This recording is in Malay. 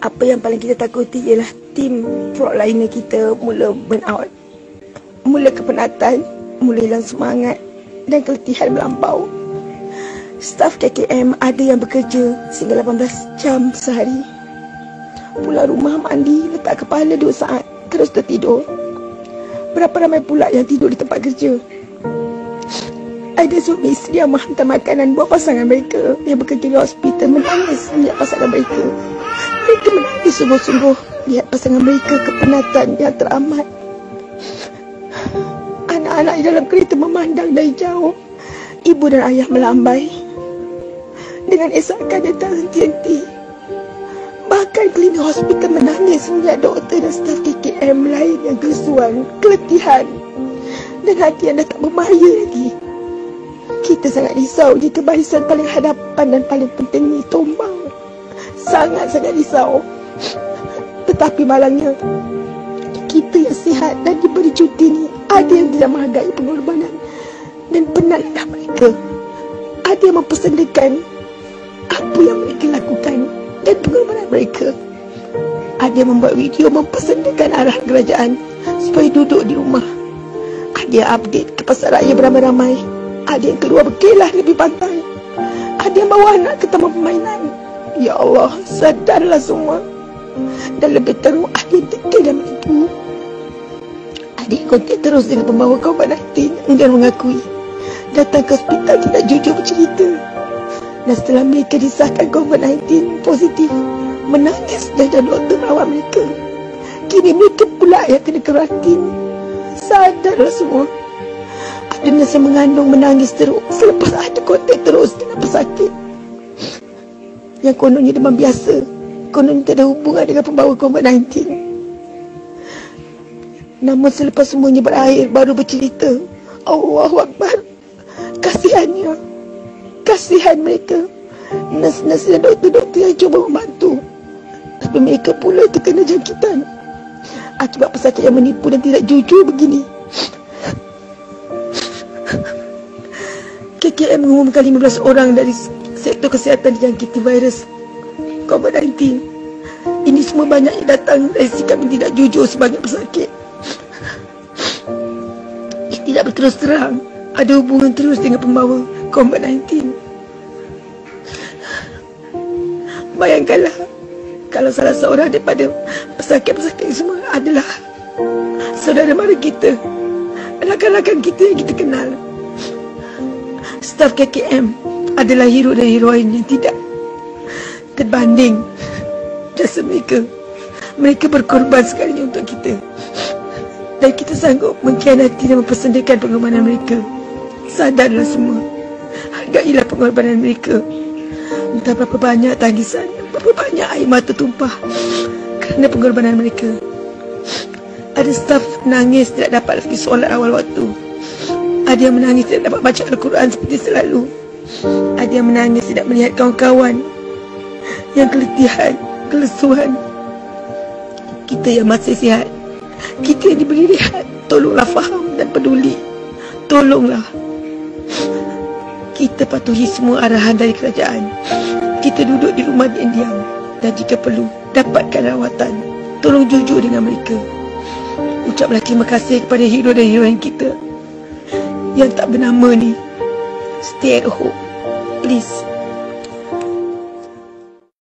Apa yang paling kita takuti ialah tim frontliner kita mula burn out, mula kepenatan, mula hilang semangat dan keletihan melampau. Staf KKM ada yang bekerja sehingga 18 jam sehari. Pulang rumah, mandi, letak kepala 2 saat, terus tertidur. Berapa ramai pula yang tidur di tempat kerja. Ada suami isteri yang menghantar makanan buat pasangan mereka yang bekerja di hospital menangis melihat pasangan mereka. Mereka menangis sungguh-sungguh lihat pasangan mereka kepenatan yang teramat. Anak-anak di dalam kereta memandang dari jauh. Ibu dan ayah melambai dengan esakan yang tak henti-henti. Bahkan klinik hospital menangis melihat doktor dan staf KKM lain yang kesuan, keletihan dan hati yang dah tak berbahaya lagi. Kita sangat risau jika barisan paling hadapan dan paling penting ini tumbang. Sangat-sangat risau. Tetapi malangnya, kita yang sihat dan diberi cuti ni ada yang tidak menghargai pengorbanan dan penatlah mereka. Ada yang mempersendakan apa yang mereka lakukan dan pengorbanan mereka. Ada yang membuat video mempersendakan arah kerajaan supaya duduk di rumah. Ada yang update ke pasar raya beramai-ramai. Ada yang keluar berkelah lebih pantai. Ada yang bawa anak ke taman permainan. Ya Allah, sadarlah semua. Dan lebih teruk, ada yang tegak dan menipu. Ada yang kontak terus dengan pembawa COVID-19 dan mengakui datang ke hospital tidak jujur bercerita. Dan setelah mereka disahkan COVID-19 positif, menangis dan doktor merawat mereka. Kini mereka pula yang kena karantin. Sadarlah semua. Ada nurse yang mengandung menangis teruk selepas ada kontak terus dengan pesakit yang kononnya demam biasa, kononnya tak ada hubungan dengan pembawa COVID-19. Namun selepas semuanya berakhir, baru bercerita. Allahu Akbar. Kasihannya, kasihan mereka, nurse-nurse dan doktor-doktor yang cuba membantu, tapi mereka pula terkena jangkitan akibat pesakit yang menipu dan tidak jujur begini. KKM mengumumkan 15 orang dari sektor kesihatan dijangkiti virus COVID-19. Ini semua banyak yang datang dari sikap yang tidak jujur sebagai pesakit. Tidak berterus terang ada hubungan terus dengan pembawa COVID-19. Bayangkanlah kalau salah seorang daripada pesakit-pesakit semua adalah saudara mara kita, rakan-rakan kita yang kita kenal. Staf KKM adalah hero dan heroin yang tidak terbanding jasa mereka. Mereka berkorban sekali untuk kita, dan kita sanggup mengkhianati dan mempersendakan pengorbanan mereka. Sadarlah semua, hargailah pengorbanan mereka. Entah berapa banyak tangisan, berapa banyak air mata tumpah kerana pengorbanan mereka. Ada staf menangis tidak dapat pergi solat awal waktu. Ada yang menangis tidak dapat baca Al-Quran seperti selalu. Ada yang menangis tidak melihat kawan-kawan yang keletihan, kelesuan. Kita yang masih sihat, kita yang diberi rehat, tolonglah faham dan peduli. Tolonglah. Kita patuhi semua arahan dari kerajaan. Kita duduk di rumah diam-diam, dan jika perlu dapatkan rawatan. Tolong jujur dengan mereka. Ucaplah terima kasih kepada hero dan heroin kita yang tak bernama ni. Stay at home, please.